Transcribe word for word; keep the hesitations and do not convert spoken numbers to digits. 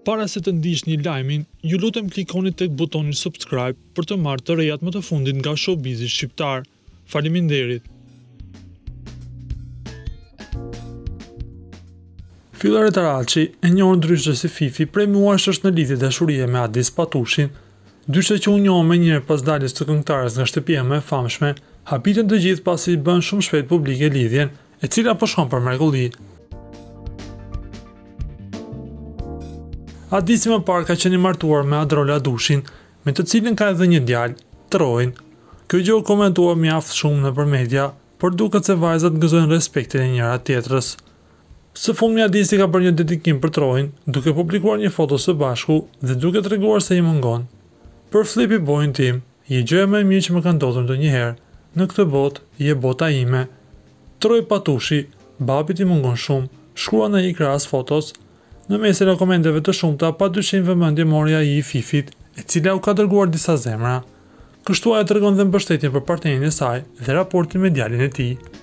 Para se të ndiqni lajmin, ju lutem klikoni tek butoni subscribe për të marrë të rejat më të fundit nga showbizi shqiptar. Faleminderit. Fillare Taraçi, e njohur ndryshe si Fifi, prej muajsh është në lidhje dashurie me Adis Patushin. Dyshe që u njohën më njëherë pas daljes të këngëtares nga shtëpia më e famshme, habitën të gjithë pasi bën shumë shpejt publike lidhjen, e cila po shkon për mrekulli. Adisi më parë ka qenë i martuar me Adrola Dushin, me të cilin ka edhe një djalë, Trojin. Kjo gjë u komentuar mjaft shumë nëpër media, por duket se vajzat gëzojnë respektin e njëra tjetrës. Së fundmi Adisi ka bërë një dedikim për Trojin, duke publikuar një foto së bashku dhe duke treguar se i mungon. Për Flipi bojën tim, je gjëja më e mirë që më ka ndodhur ndonjëherë. Në këtë botë, je bota ime. Troj Patushi, babit i mungon shumë, shkrua në një krahas fotos. Në mesin e komenteve të shumta, pa dyshim vëmendje mori ai i Fifit, e cila u ka dërguar disa zemra. Kështu ajo tregon dhe mbështetjen për partnerin e saj dhe raportin me djalin e tij.